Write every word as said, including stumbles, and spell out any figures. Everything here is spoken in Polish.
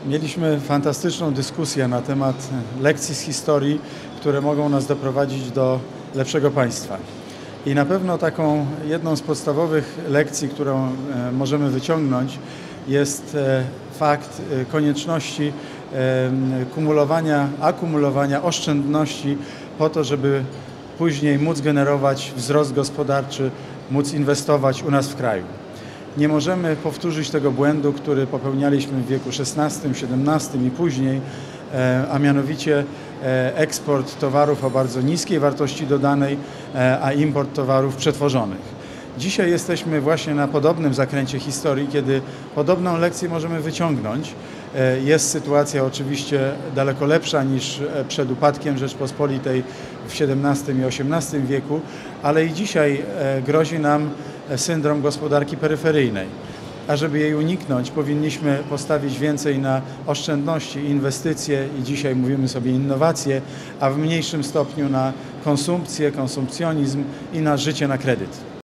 Mieliśmy fantastyczną dyskusję na temat lekcji z historii, które mogą nas doprowadzić do lepszego państwa. I na pewno taką jedną z podstawowych lekcji, którą możemy wyciągnąć, jest fakt konieczności kumulowania, akumulowania oszczędności po to, żeby później móc generować wzrost gospodarczy, móc inwestować u nas w kraju. Nie możemy powtórzyć tego błędu, który popełnialiśmy w wieku szesnastym, siedemnastym i później, a mianowicie eksport towarów o bardzo niskiej wartości dodanej, a import towarów przetworzonych. Dzisiaj jesteśmy właśnie na podobnym zakręcie historii, kiedy podobną lekcję możemy wyciągnąć. Jest sytuacja oczywiście daleko lepsza niż przed upadkiem Rzeczpospolitej w siedemnastym i osiemnastym wieku, ale i dzisiaj grozi nam syndrom gospodarki peryferyjnej. A żeby jej uniknąć, powinniśmy postawić więcej na oszczędności, inwestycje i dzisiaj mówimy sobie innowacje, a w mniejszym stopniu na konsumpcję, konsumpcjonizm i na życie na kredyt.